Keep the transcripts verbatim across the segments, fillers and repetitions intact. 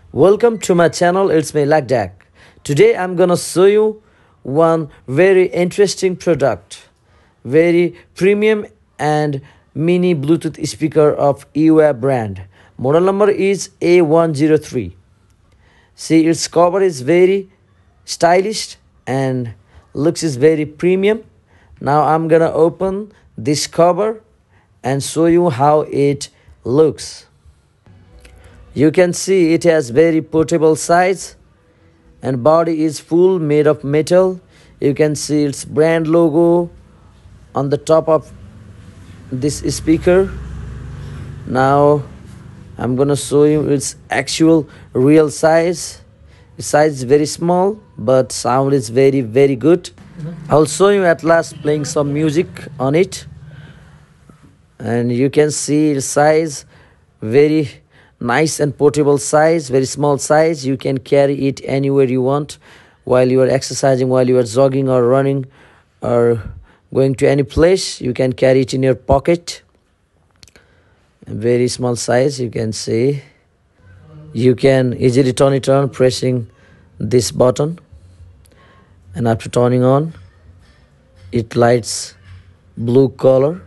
Welcome to my channel, it's me Lagdak. Today I'm gonna show you one very interesting product, very premium and mini Bluetooth speaker of E W A brand. Model number is A one zero three. See, its cover is very stylish and looks is very premium. Now I'm gonna open this cover and show you how it looks. You can see it has very portable size and body is full made of metal. You can see its brand logo on the top of this speaker. Now I'm gonna show you its actual real size. The size is very small but sound is very very good. I'll show you at last playing some music on it, and you can see the size, very nice and portable size, very small size. You can carry it anywhere you want while you are exercising, while you are jogging or running or going to any place. You can carry it in your pocket. A very small size, you can see. You can easily turn it on pressing this button, and after turning on it lights blue color.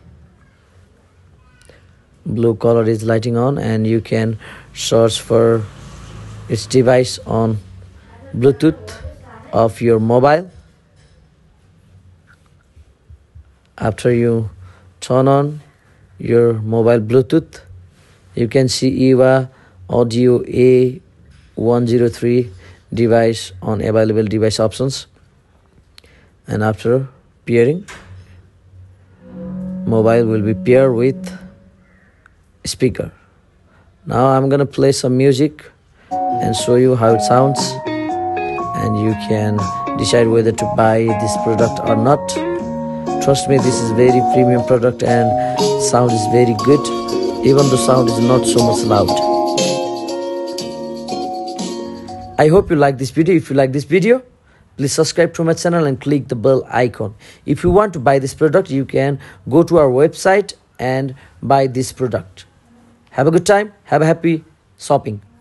Blue color is lighting on, and you can search for its device on Bluetooth of your mobile. After you turn on your mobile Bluetooth, you can see E W A Audio A one zero three device on available device options, and after pairing, mobile will be paired with speaker. Now I'm gonna play some music and show you how it sounds, and you can decide whether to buy this product or not. Trust me, this is very premium product and sound is very good, even the sound is not so much loud. I hope you like this video. If you like this video, please subscribe to my channel and click the bell icon. If you want to buy this product, you can go to our website and buy this product. Have a good time. Have a happy shopping.